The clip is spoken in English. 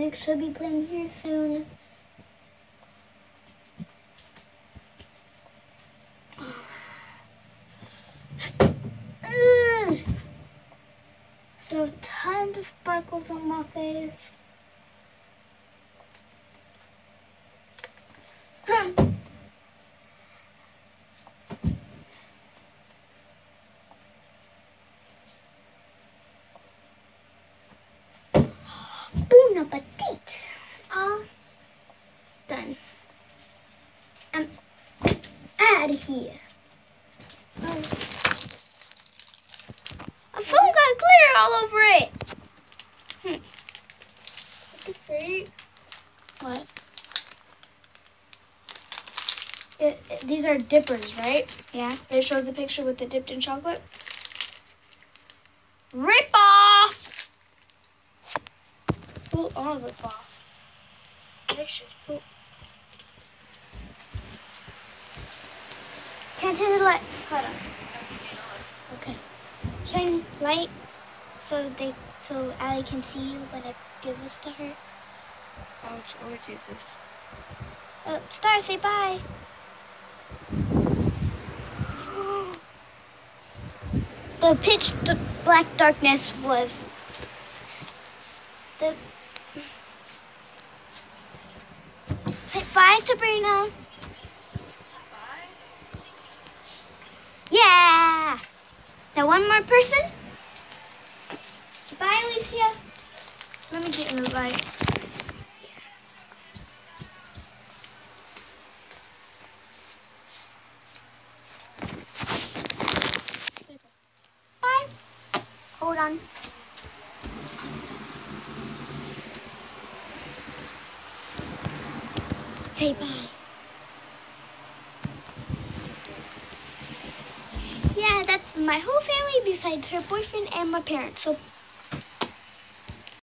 music should be playing here soon. So tons of sparkles on my face. Bon appetit! All done. I'm out of here. Oh. My phone got glitter all over it. What the freak? What? These are dippers, right? Yeah. It shows a picture with it dipped in chocolate. Rip off! Pull all of it off. Delicious poop. Can't turn the light. Hold on. Okay. Shine light so Allie can see you when I give this to her. Oh, Jesus. Star, say bye. The pitch black darkness was the. Say bye, Sabrina. Yeah. Now one more person. Bye, Alicia. Let me get in the light. Bye. Hold on. Say bye. Yeah, that's my whole family besides her boyfriend and my parents. So